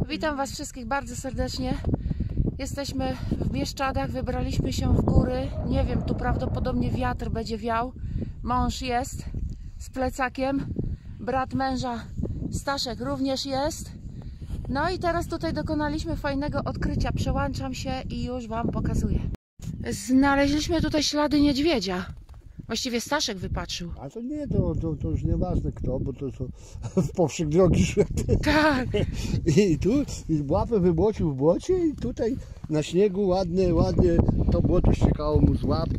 Witam Was wszystkich bardzo serdecznie. Jesteśmy w Bieszczadach, wybraliśmy się w góry. Nie wiem, tu prawdopodobnie wiatr będzie wiał. Mąż jest z plecakiem. Brat męża Staszek również jest. No i teraz tutaj dokonaliśmy fajnego odkrycia. Przełączam się i już Wam pokazuję. Znaleźliśmy tutaj ślady niedźwiedzia. Właściwie Staszek wypatrzył. A to nie, to już nieważne kto, bo to w powszych drogi szedł. Tak. I tu łapę wybłocił w błocie i tutaj na śniegu ładnie to błoto ściekało mu z łap.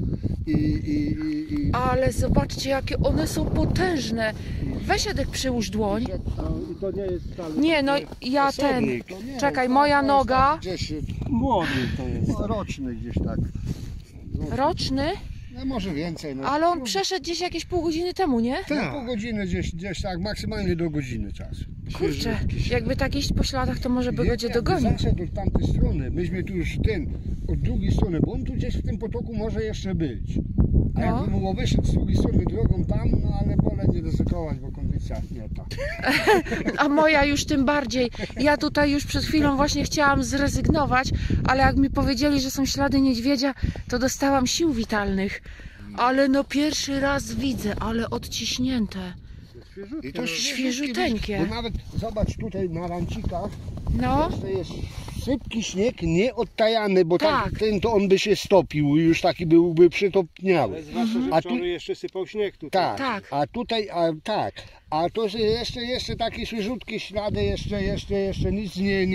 Ale zobaczcie, jakie one są potężne. Weź Edek, przyłóż dłoń. I to nie jest wcale... Nie, no ja ten... Czekaj, moja noga... Gdzieś młody to jest. Roczny gdzieś tak. Roczny? No może więcej. No. Ale on przeszedł gdzieś jakieś pół godziny temu, nie? Tak. Pół godziny gdzieś tak, maksymalnie do godziny czasu. Kurczę, jakby tak iść po śladach, to może by będzie dogonił. Zaszedł od tamtej strony, myśmy tu już od drugiej strony, bo on tu gdzieś w tym potoku może jeszcze być. A jakby mu wyszedł z drugiej strony drogą tam, no ale wolę nie ryzykować, bo kondycja nie ta. A moja już tym bardziej. Ja tutaj już przed chwilą właśnie chciałam zrezygnować, ale jak mi powiedzieli, że są ślady niedźwiedzia, to dostałam sił witalnych. Ale no pierwszy raz widzę, ale odciśnięte. I to świeżuteńkie. Bo nawet zobacz tutaj na rancikach, no. To jest sypki śnieg nieodtajany, bo tak. Ten to on by się stopił, już taki byłby przytopniały. Zwłaszcza, że wczoraj jeszcze sypał śnieg tutaj. Tak. A tutaj, a to jeszcze takie świeżutkie ślady, jeszcze nic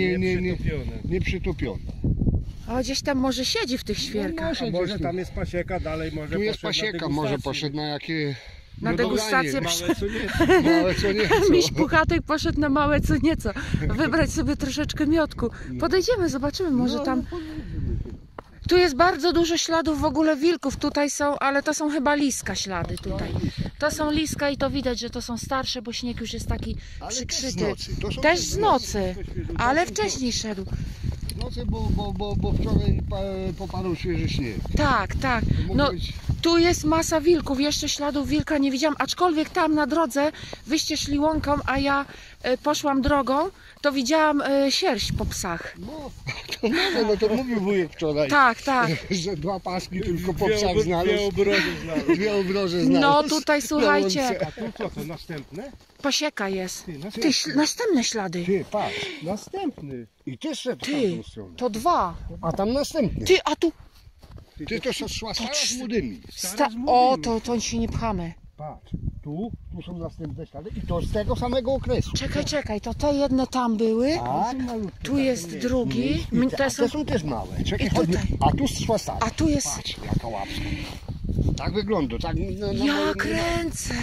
nie przytopione. O, gdzieś tam może siedzi w tych świerkach. No, może tam jest pasieka, dalej może tu jest pasieka, może poszedł na jakie... Na degustację. Małe co nieco. Miś Puchatek poszedł na małe co nieco. Wybrać sobie troszeczkę miodku. Podejdziemy, zobaczymy, może tam... Tu jest bardzo dużo śladów w ogóle wilków. Tutaj są, ale to są chyba liska ślady tutaj. To są liska i to widać, że to są starsze, bo śnieg już jest taki przykrzyty. Też z nocy, ale wcześniej szedł. W nocy, bo wczoraj popadł świeży śnieg. Tak. No, tu jest masa wilków, jeszcze śladów wilka nie widziałam, aczkolwiek tam na drodze wyście szli łąką, a ja poszłam drogą, to widziałam sierść po psach. No to mówił wujek wczoraj. Tak. Że dwa paski tylko po psach znalazł. Dwie obroże znalazł. No tutaj słuchajcie. A tu co, to następne? Pasieka jest. Następne ślady. Ty, patrz. Następny. I ty szedł w Ty, tamtą stronę. to dwa. A tam następny. Ty, a tu... Ty to szła stara z młodymi. O, to się nie pchamy. Patrz, tu są następne ślady i to z tego samego okresu. Czekaj, to te jedne tam były. Tak. Tu jest drugi. Te są też małe. Czekaj, a tu szła stara. A tu jest... Patrz, jaka łapska. Tak wygląda. Tak, ja kręcę.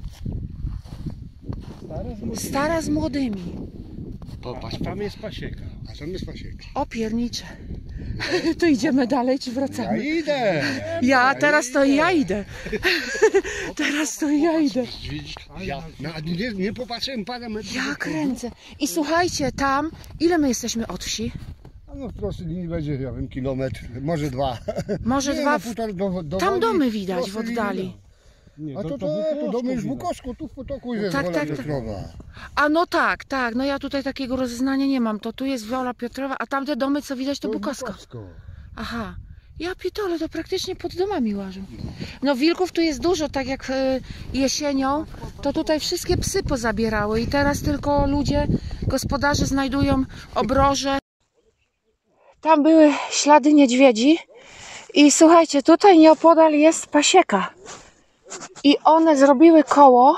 Stara z młodymi. Popatrz, tam jest pasieka. A tam jest pasieka. O piernicze. To idziemy dalej, czy wracamy? Ja idę. Teraz to ja idę. Teraz to ja idę. Ja nie popatrzyłem parę metrów. Ja kręcę. I słuchajcie, tam, ile my jesteśmy od wsi? No w prostej linii będzie, ja wiem, kilometr, może dwa. Może dwa. Tam domy widać w oddali. A to domy już w Bukowsku, tu w potoku jest Wola Piotrowa. A no tak, no ja tutaj takiego rozeznania nie mam, to tu jest Wola Piotrowa, a tamte domy co widać to Bukowsko. Aha, ja pitole, to praktycznie pod domami łażą. No wilków tu jest dużo, tak jak jesienią, to tutaj wszystkie psy pozabierały i teraz tylko ludzie, gospodarze znajdują obroże. Tam były ślady niedźwiedzi i słuchajcie, tutaj nieopodal jest pasieka. I one zrobiły koło,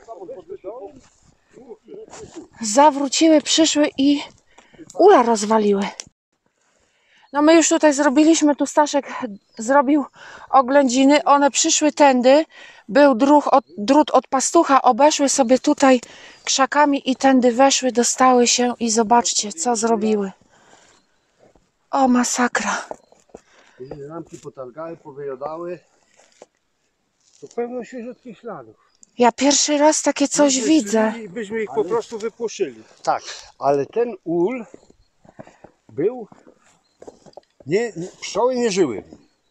zawróciły, przyszły i ula rozwaliły. No my już tutaj zrobiliśmy, tu Staszek zrobił oględziny, one przyszły tędy, był drut od pastucha, obeszły sobie tutaj krzakami i tędy weszły, dostały się i zobaczcie, co zrobiły. O, masakra. Ramki potargały, powyjadały. To pełno świeżutkich śladów. Ja pierwszy raz takie coś widzę. Byśmy ich po prostu wypłoszyli. Tak, ale ten ul był... pszczoły nie żyły.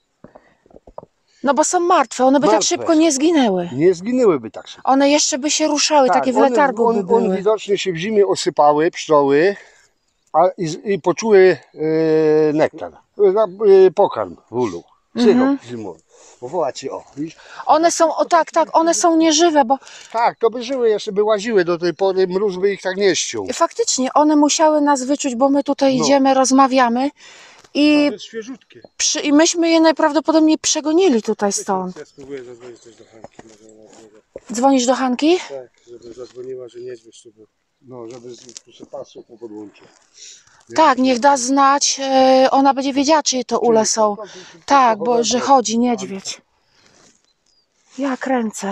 No bo są martwe, one by tak szybko nie zginęły. Nie zginęłyby tak szybko. One jeszcze by się ruszały, Tak, takie w letargu by były. One widocznie się w zimie osypały, pszczoły. I poczuły nektar, pokarm w ulu, syrop zimowy. Bo wołacie, o, widzisz? One są, o tak, one są nieżywe, bo Tak, to by żyły, jeszcze by łaziły do tej pory, mróz by ich tak nie ściął. faktycznie one musiały nas wyczuć, bo my tutaj No. idziemy, rozmawiamy To i, jest świeżutkie. i myśmy je najprawdopodobniej przegonili tutaj stąd. Ja spróbuję zadzwonić też do Hanki. Może ona odbiega. Dzwonisz do Hanki? Tak, żeby zadzwoniła, że niedźwiedź tu był. No, żeby się pasło po podłączu. Tak, niech da znać, ona będzie wiedziała, czyje to ule są. Tak, bo że chodzi niedźwiedź. Ja kręcę.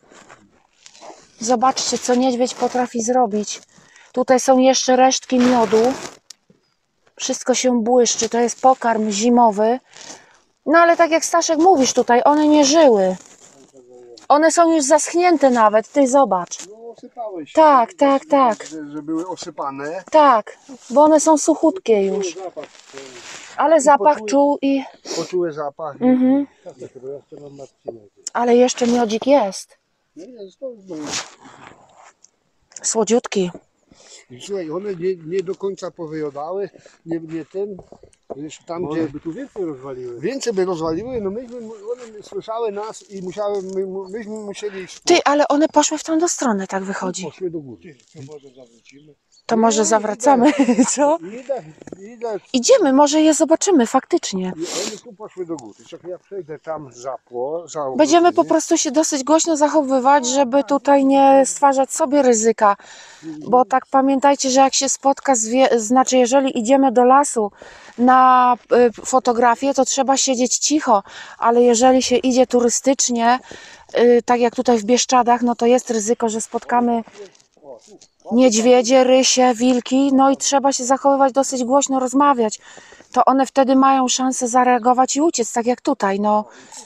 Zobaczcie, co niedźwiedź potrafi zrobić. Tutaj są jeszcze resztki miodu. Wszystko się błyszczy, to jest pokarm zimowy. No ale tak jak Staszek mówisz tutaj, one nie żyły. One są już zaschnięte nawet, ty zobacz. No, osypałeś. Tak. Że były osypane. Tak, bo one są suchutkie już. Ale zapach czuł i... Poczuły zapach. Mhm. Bo ja jeszcze mam Marcinę. Ale jeszcze miodzik jest. No jest, to jest dobre. Słodziutki. I słuchaj, one nie do końca powyjadały, nie ten, wiesz, tam Bo gdzie one by tu więcej rozwaliły. więcej by rozwaliły, no one słyszały nas i myśmy musieli Ty, ale one poszły w tamtą stronę, tak wychodzi. poszły do góry. To może zawrócimy. To może zawracamy, co? Idę, Idziemy, może je zobaczymy faktycznie. i one tu poszły do góry. Czekaj, ja przejdę tam za Będziemy po prostu się dosyć głośno zachowywać, żeby tutaj nie stwarzać sobie ryzyka. Bo tak pamiętajcie, że jak się spotka, znaczy jeżeli idziemy do lasu na fotografię, to trzeba siedzieć cicho. Ale jeżeli się idzie turystycznie, tak jak tutaj w Bieszczadach, no to jest ryzyko, że spotkamy niedźwiedzie, rysie, wilki, no i trzeba się zachowywać dosyć głośno, rozmawiać. To one wtedy mają szansę zareagować i uciec, tak jak tutaj, no.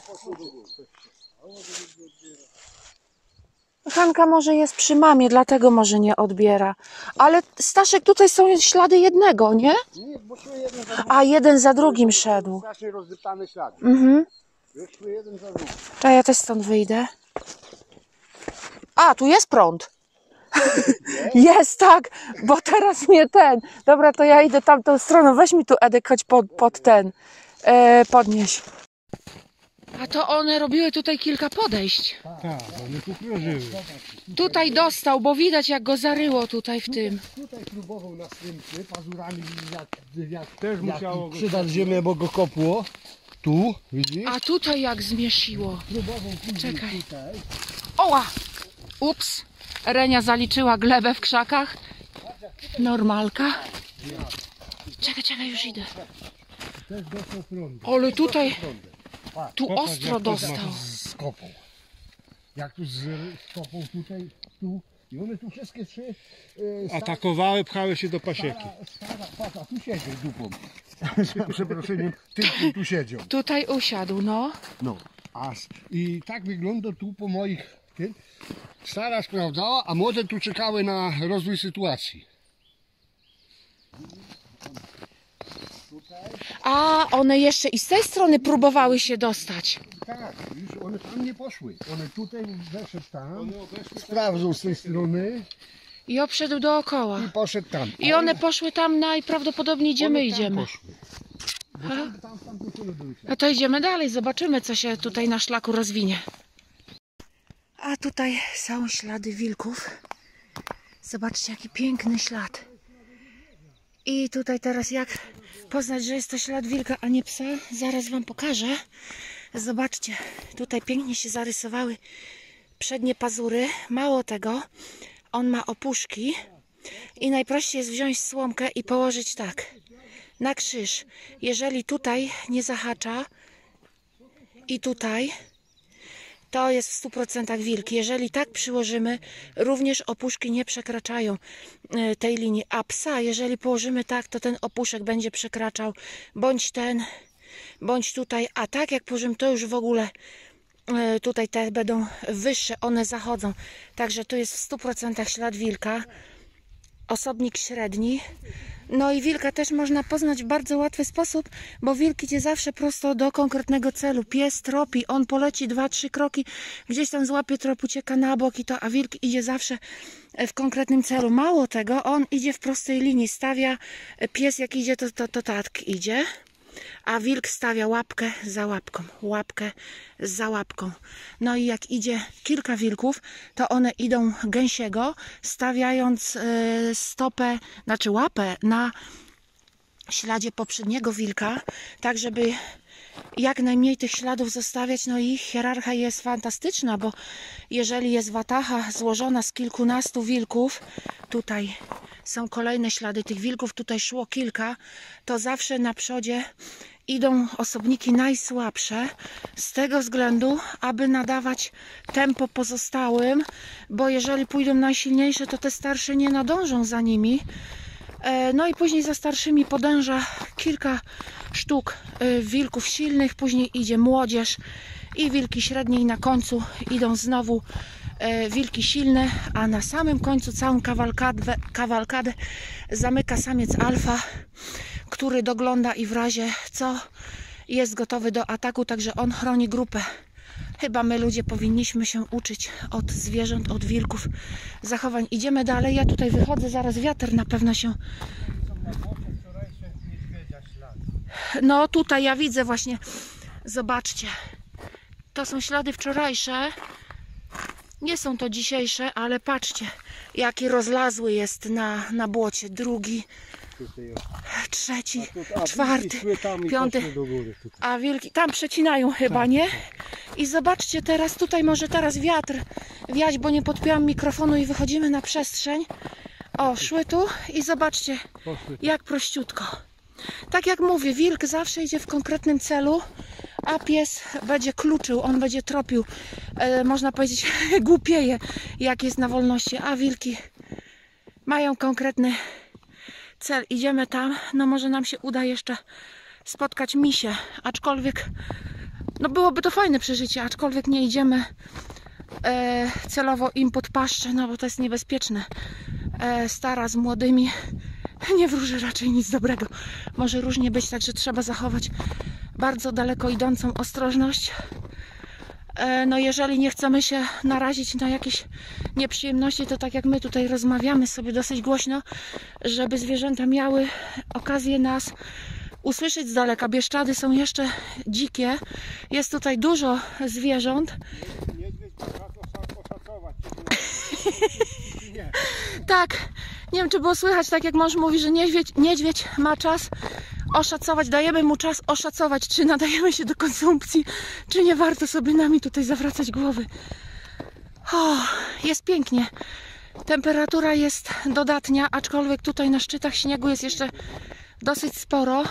Hanka może jest przy mamie, dlatego może nie odbiera. Ale Staszek, tutaj są ślady jednego, nie? Nie, bo szły jeden za drugim. A jeden za drugim szedł. Strasznie rozdypane ślady. Mhm. Szły jeden za drugim. To ja też stąd wyjdę. A, tu jest prąd. Jest, tak, bo teraz mnie Dobra, to ja idę tamtą stroną. Weź mi tu, Edek, chodź pod podnieś. A to one robiły tutaj kilka podejść. Tak, one tu krążyły. Tutaj dostał, bo widać jak go zaryło tutaj w tym. Tutaj próbował następny pazurami jak Też musiało go... przydać ziemię, bo go kopło. Tu, widzisz? A tutaj jak zmiesziło. Próbował później Czekaj. tutaj. Oła! Ups! Renia zaliczyła glebę w krzakach. Normalka. Czekaj, już idę. Też dostał prąd. Ale tutaj, tu Popatrz, ostro jak to dostał. Z kopą. Jak tu z kopą tutaj, tu. I one tu wszystkie trzy Atakowały, pchały się do pasieki. Pata, tu siedział dupą. Przeproszeniem, tylko tu siedział. Tutaj usiadł, no. No, i tak wygląda tu po moich tym. Stara sprawdzała, a młode tu czekały na rozwój sytuacji. A one jeszcze i z tej strony próbowały się dostać. Tak, już one tam nie poszły. One tutaj weszedł tam, sprawdzą z tej strony I obszedł dookoła. i poszedł tam. I one poszły tam najprawdopodobniej, gdzie my One tam idziemy. poszły. Bo tam były. No to idziemy dalej, zobaczymy co się tutaj na szlaku rozwinie. A tutaj są ślady wilków. Zobaczcie jaki piękny ślad. I tutaj teraz jak poznać, że jest to ślad wilka, a nie psa? Zaraz wam pokażę. Zobaczcie, tutaj pięknie się zarysowały przednie pazury. Mało tego, on ma opuszki i najprościej jest wziąć słomkę i położyć tak, na krzyż. Jeżeli tutaj nie zahacza i tutaj, to jest w 100% wilk. Jeżeli tak przyłożymy, również opuszki nie przekraczają tej linii. A psa, jeżeli położymy tak, to ten opuszek będzie przekraczał bądź ten, bądź tutaj. A tak jak położymy, to już w ogóle tutaj te będą wyższe, one zachodzą. Także tu jest w 100% ślad wilka. Osobnik średni. No i wilka też można poznać w bardzo łatwy sposób, bo wilk idzie zawsze prosto do konkretnego celu. Pies tropi, on poleci 2-3 kroki, gdzieś tam złapie trop, ucieka na bok a wilk idzie zawsze w konkretnym celu. Mało tego, on idzie w prostej linii, stawia, pies jak idzie, to tak idzie. A wilk stawia łapkę za łapką, łapkę za łapką. No i jak idzie kilka wilków, to one idą gęsiego, stawiając stopę, znaczy łapę na śladzie poprzedniego wilka, tak żeby jak najmniej tych śladów zostawiać. No i hierarchia jest fantastyczna, bo jeżeli jest watacha złożona z kilkunastu wilków, tutaj są kolejne ślady tych wilków, tutaj szło kilka, to zawsze na przodzie idą osobniki najsłabsze z tego względu, aby nadawać tempo pozostałym, bo jeżeli pójdą najsilniejsze, to te starsze nie nadążą za nimi. No i później za starszymi podąża kilka sztuk wilków silnych, później idzie młodzież i wilki średnie i na końcu idą znowu wilki silne, a na samym końcu całą kawalkadę zamyka samiec alfa, który dogląda i w razie co jest gotowy do ataku, także on chroni grupę. Chyba my ludzie powinniśmy się uczyć od zwierząt, od wilków zachowań. Idziemy dalej, ja tutaj wychodzę, zaraz wiatr na pewno się... No tutaj ja widzę właśnie, zobaczcie, to są ślady wczorajsze, nie są to dzisiejsze, ale patrzcie, jaki rozlazły jest na błocie, drugi, trzeci, czwarty, piąty, a wilki tam przecinają chyba, nie? I zobaczcie teraz, tutaj może teraz wiatr wiać, bo nie podpięłam mikrofonu i wychodzimy na przestrzeń. O, szły tu i zobaczcie, jak prościutko. Tak jak mówię, wilk zawsze idzie w konkretnym celu, a pies będzie kluczył, on będzie tropił, można powiedzieć, głupieje, jak jest na wolności, a wilki mają konkretny cel. Idziemy tam, no może nam się uda jeszcze spotkać misie, aczkolwiek no byłoby to fajne przeżycie, aczkolwiek nie idziemy celowo im pod paszczę, no bo to jest niebezpieczne. Stara z młodymi nie wróży raczej nic dobrego. Może różnie być, także trzeba zachować bardzo daleko idącą ostrożność. No jeżeli nie chcemy się narazić na jakieś nieprzyjemności, to tak jak my tutaj rozmawiamy sobie dosyć głośno, żeby zwierzęta miały okazję nas usłyszeć z daleka. Bieszczady są jeszcze dzikie. Jest tutaj dużo zwierząt. Tak, nie wiem czy było słychać, tak jak mąż mówi, że niedźwiedź ma czas oszacować, dajemy mu czas oszacować, czy nadajemy się do konsumpcji, czy nie warto sobie nami tutaj zawracać głowy. O, jest pięknie. Temperatura jest dodatnia, aczkolwiek tutaj na szczytach śniegu jest jeszcze dosyć sporo.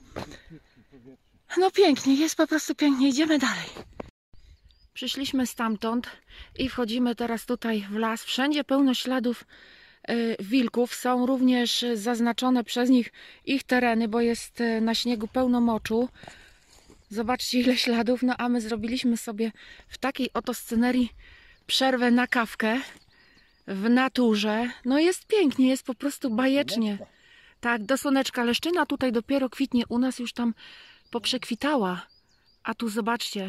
No pięknie, jest po prostu pięknie. Idziemy dalej. Przyszliśmy stamtąd i wchodzimy teraz tutaj w las. Wszędzie pełno śladów wilków. Są również zaznaczone przez nich ich tereny, bo jest na śniegu pełno moczu. Zobaczcie ile śladów. No a my zrobiliśmy sobie w takiej oto scenerii przerwę na kawkę w naturze. No jest pięknie, jest po prostu bajecznie. Tak, do słoneczka. Leszczyna tutaj dopiero kwitnie, u nas już tam poprzekwitała. A tu zobaczcie.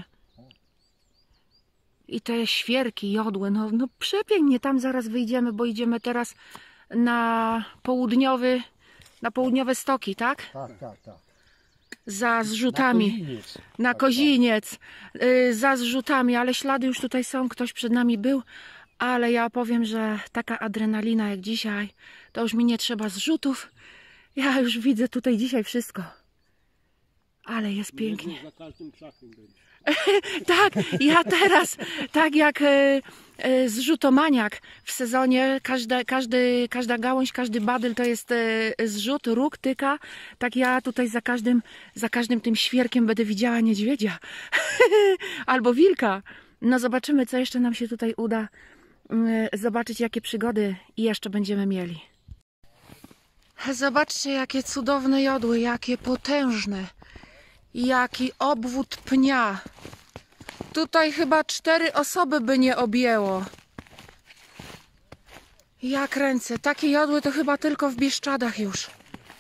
I te świerki, jodły, no przepięknie. Tam zaraz wyjdziemy, bo idziemy teraz na południowe stoki, tak? Tak. Za zrzutami. Na Koziniec. Za zrzutami, ale ślady już tutaj są. Ktoś przed nami był. Ale ja powiem, że taka adrenalina jak dzisiaj, to już mi nie trzeba zrzutów. Ja już widzę tutaj dzisiaj wszystko. Ale jest pięknie. Za każdym krzakiem będzie. Tak, ja teraz, tak jak zrzutomaniach w sezonie, każda gałąź, każdy badyl to jest zrzut, róg, tyka, tak ja tutaj za każdym tym świerkiem będę widziała niedźwiedzia albo wilka. No zobaczymy, co jeszcze nam się tutaj uda zobaczyć, jakie przygody jeszcze będziemy mieli. Zobaczcie, jakie cudowne jodły, jakie potężne. Jaki obwód pnia. Tutaj chyba 4 osoby by nie objęło. Ja kręcę. Takie jodły to chyba tylko w Bieszczadach już.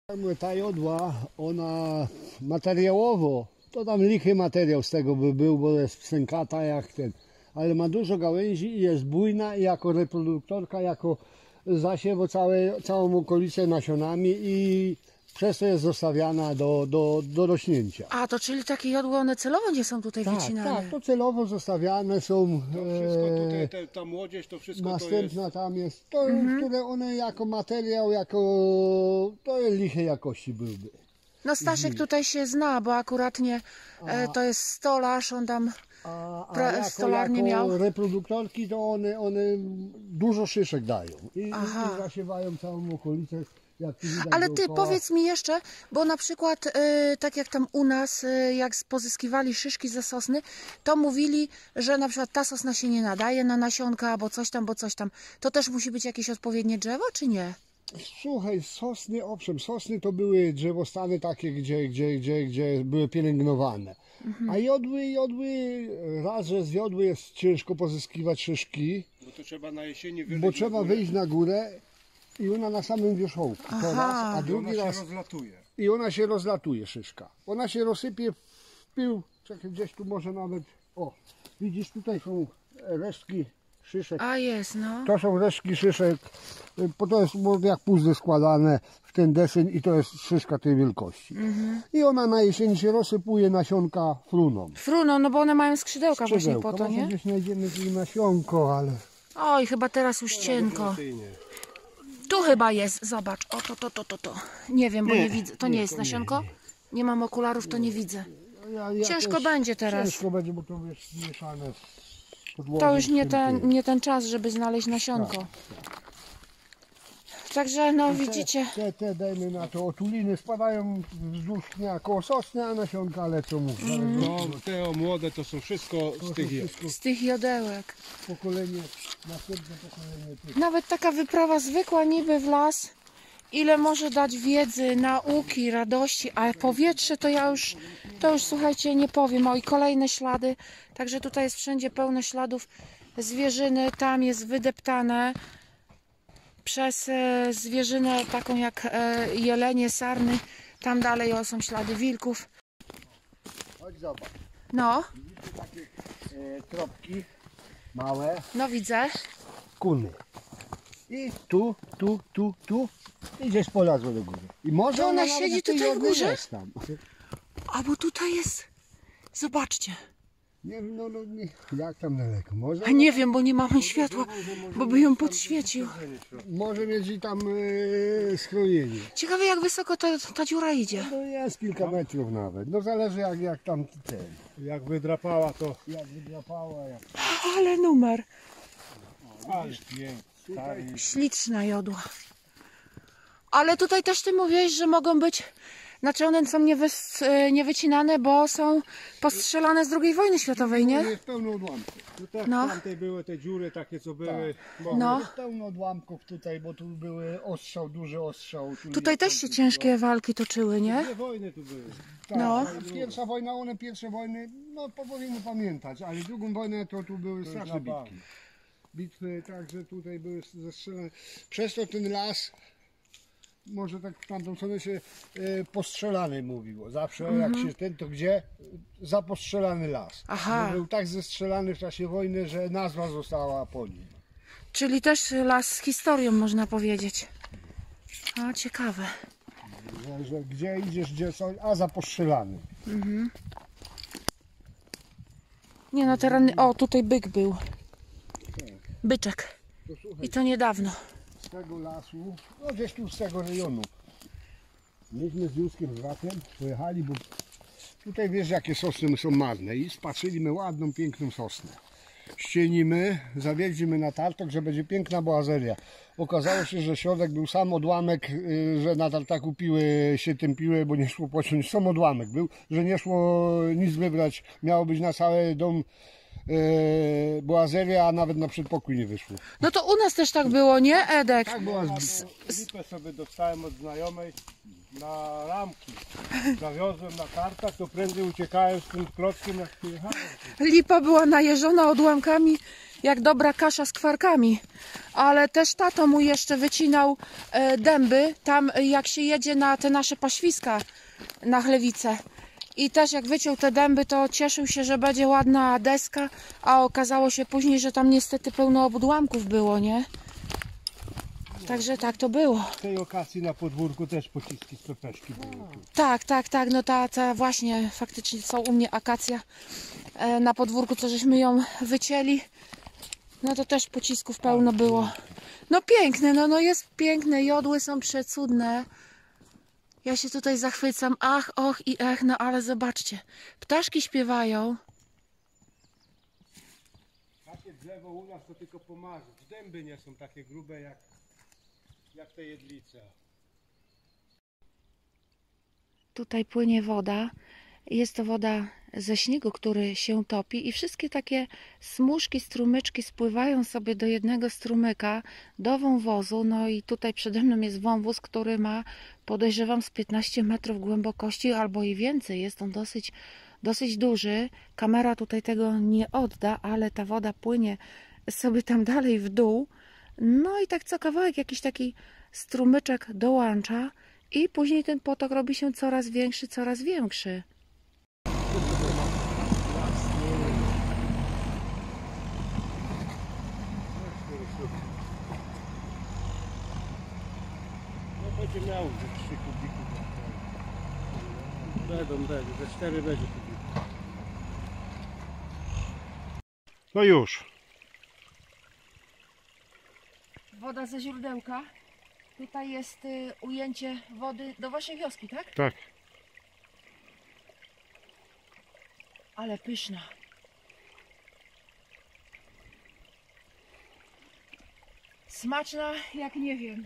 Ta jodła, ona materiałowo, to tam lichy materiał z tego by był, bo jest psękata jak ten, ale ma dużo gałęzi i jest bujna i jako reproduktorka, jako zasiewo całą okolicę nasionami i przez to jest zostawiana do rośnięcia. A, to czyli takie jodły, one celowo nie są tutaj wycinane? Tak, to celowo zostawiane są. To wszystko tutaj, ta młodzież, to wszystko Następna to jest... tam jest, to, które one jako materiał, to jest lichej jakości byłby. No Staszek tutaj się zna, bo akuratnie to jest stolarz, on tam stolarnię miał. Reproduktorki to one dużo szyszek dają i zasiewają całą okolicę. Jak tu widać Ale ty dookoła. powiedz mi jeszcze, bo na przykład tak jak tam u nas, jak pozyskiwali szyszki ze sosny, to mówili, że na przykład ta sosna się nie nadaje na nasionka, bo coś tam. To też musi być jakieś odpowiednie drzewo, czy nie? Słuchaj, sosny, owszem, sosny to były drzewostany takie, gdzie były pielęgnowane. A jodły, raz, że z jodły jest ciężko pozyskiwać szyszki, Bo to trzeba na jesieni bo trzeba wyjść na górę i ona na samym wierzchołku. To raz, a drugi raz. rozlatuje. I ona się rozlatuje, szyszka. Ona się rozsypie w pył, czekaj, gdzieś tu może nawet, o, widzisz, tutaj są resztki szyszek. A jest, no. To są resztki szyszek, bo to jest jak puzzle składane w ten deseń i to jest szyszka tej wielkości. I ona na jesień się rozsypuje nasionka fruną. Fruno, no bo one mają skrzydełka właśnie po to, Może nie? gdzieś znajdziemy tu nasionko, ale... Oj, chyba teraz już cienko. Tu chyba jest, zobacz, o to. Nie wiem, bo nie widzę, to nie jest nasionko? Nie mam okularów, to nie widzę. Ciężko będzie teraz. Ciężko będzie, bo to jest mieszane z podłogą. To już nie ten czas, żeby znaleźć nasionko. Także no widzicie. Te dajmy na to, otuliny spadają wzdłuż dnia koło sosny, a nasionka lecą. No, te młode to są wszystko z tych jest. Z tych jodełek. Pokolenie, następne pokolenie tych. Nawet taka wyprawa zwykła niby w las, ile może dać wiedzy, nauki, radości, a powietrze to to już słuchajcie, nie powiem. O, i kolejne ślady, także tutaj jest wszędzie pełno śladów zwierzyny, tam jest wydeptane przez zwierzynę taką jak jelenie, sarny, tam dalej są ślady wilków. Chodź zobacz, No, widzicie takie tropki małe, no widzę. kuny. I tu i gdzieś polazło do góry. I może To ona nawet siedzi w tej tutaj w jednej górze? jest tam. A bo tutaj jest, zobaczcie. Nie, nie, jak tam daleko? Może, A nie wiem, bo nie mamy światła, bo by ją podświecił. może mieć i tam schronienie. Ciekawe jak wysoko ta dziura idzie. No jest kilka metrów nawet. No zależy jak tam ten. Jak wydrapała to... Jak wydrapała, jak... Ale numer. Ależ piękny, stary. Śliczna jodła. Ale tutaj też ty mówiłeś, że mogą być, znaczy one są niewycinane, bo są postrzelane z II wojny światowej, nie? Jest pełno odłamków. Tu tak, No. tamte były te dziury takie, co były. No. Jest pełno odłamków tutaj, bo tu były ostrzał, duży ostrzał. Tu Tutaj też się ciężkie walki toczyły, nie? Dwie wojny tu były. Tak, No. Pierwsza wojna, pierwsze wojny, no powinny pamiętać, ale drugą wojnę to tu były straszne na bitki. bank. Bitwy także tutaj były zestrzelane. Przez to ten las, może tak w tamtą stronę się postrzelany mówiło. Zawsze jak się ten, to gdzie? Zapostrzelany las. Aha. Bo był tak zestrzelany w czasie wojny, że nazwa została po nim. Czyli też las z historią można powiedzieć. O, ciekawe. Że gdzie idziesz, gdzie są, a zapostrzelany. Nie no, tereny, o tutaj byk był. Byczek. To słuchaj, I to niedawno. z tego lasu, no gdzieś tu z tego rejonu. Myśmy z Józkiem, z bratem pojechali, bo tutaj wiesz jakie sosny są marne i spatrzyliśmy ładną, piękną sosnę. Ścienimy, zawiedzimy na tartok, że będzie piękna boazeria. Okazało się, że środek był sam odłamek, że na tartaku się tym piły, bo nie szło pociąć. Sam odłamek był, że nie szło nic wybrać. Miało być na cały dom boazeria, a nawet na przedpokój nie wyszło. No to u nas też tak było, nie Edek? Tak była Lipę sobie dostałem od znajomej na ramki. Zawiozłem na tartach, to prędzej uciekałem z tym klockiem jak przyjechałem. Lipa była najeżona odłamkami jak dobra kasza z kwarkami. Ale też tato mu jeszcze wycinał dęby, tam jak się jedzie na te nasze paświska na chlewice. I też jak wyciął te dęby, to cieszył się, że będzie ładna deska, a okazało się później, że tam niestety pełno odłamków było, nie? Także tak to było. W tej okazji na podwórku też pociski z pepeszki były. Tak, no ta właśnie faktycznie są u mnie akacja na podwórku, co żeśmy ją wycięli. No to też pocisków pełno było. No piękne, no jest piękne, jodły są przecudne. Ja się tutaj zachwycam, ach, och i ech, no ale zobaczcie, ptaszki śpiewają. Takie drzewo u nas to tylko pomarzyć. Dęby nie są takie grube jak te jedlice. Tutaj płynie woda. Jest to woda ze śniegu, który się topi i wszystkie takie smużki, strumyczki spływają sobie do jednego strumyka, do wąwozu. No i tutaj przede mną jest wąwóz, który ma, podejrzewam, z 15 metrów głębokości albo i więcej. Jest on dosyć duży. Kamera tutaj tego nie odda, ale ta woda płynie sobie tam dalej w dół. No i tak co kawałek jakiś taki strumyczek dołącza i później ten potok robi się coraz większy, coraz większy. No będzie miał ze 3 kubików. Będą, ze 4 będzie kubików. No już. Woda ze źródełka. Tutaj jest ujęcie wody do waszej wioski, tak? Tak. Ale pyszna. Smaczna jak nie wiem.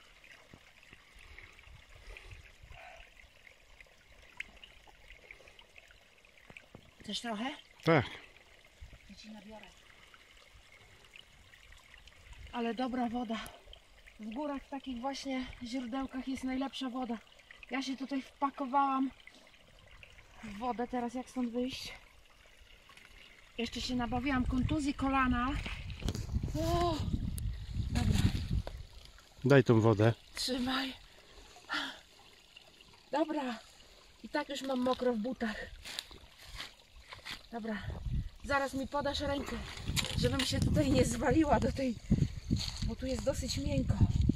Chcesz trochę? Tak. Ja ci nabiorę. Ale dobra woda. W górach w takich właśnie źródełkach jest najlepsza woda. Ja się tutaj wpakowałam w wodę teraz, jak stąd wyjść. Jeszcze się nabawiłam kontuzji kolana. O, dobra. Daj tą wodę. Trzymaj. Dobra. I tak już mam mokro w butach. Dobra. Zaraz mi podasz rękę, żebym się tutaj nie zwaliła do tej, bo tu jest dosyć miękko.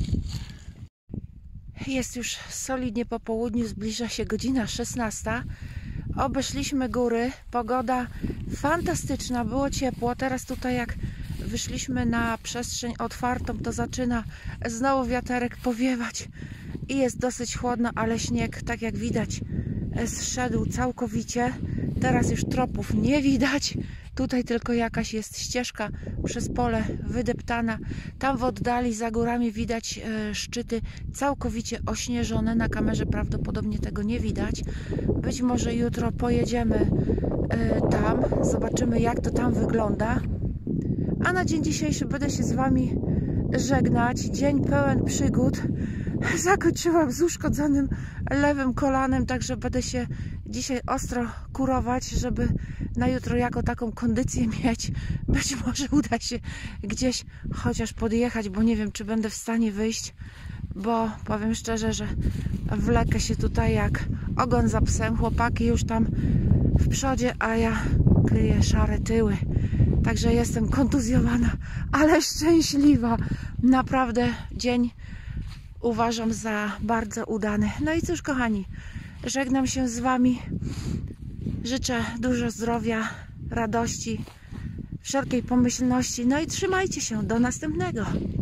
Jest już solidnie po południu, zbliża się godzina 16. Obeszliśmy góry, pogoda fantastyczna, było ciepło. Teraz tutaj jak wyszliśmy na przestrzeń otwartą, to zaczyna znowu wiaterek powiewać i jest dosyć chłodno, ale śnieg, tak jak widać, zszedł całkowicie. Teraz już tropów nie widać. Tutaj tylko jakaś jest ścieżka przez pole wydeptana. Tam w oddali za górami widać szczyty całkowicie ośnieżone. Na kamerze prawdopodobnie tego nie widać. Być może jutro pojedziemy tam. Zobaczymy, jak to tam wygląda. A na dzień dzisiejszy będę się z wami żegnać. Dzień pełen przygód. Zakończyłam z uszkodzonym lewym kolanem, także będę się dzisiaj ostro kurować, żeby na jutro jako taką kondycję mieć. Być może uda się gdzieś chociaż podjechać, bo nie wiem, czy będę w stanie wyjść, bo powiem szczerze, że wlekę się tutaj jak ogon za psem. Chłopaki już tam w przodzie, a ja kryję szare tyły. Także jestem kontuzjowana, ale szczęśliwa. Naprawdę dzień uważam za bardzo udany. No i cóż, kochani, żegnam się z wami. Życzę dużo zdrowia, radości, wszelkiej pomyślności. No i trzymajcie się. Do następnego.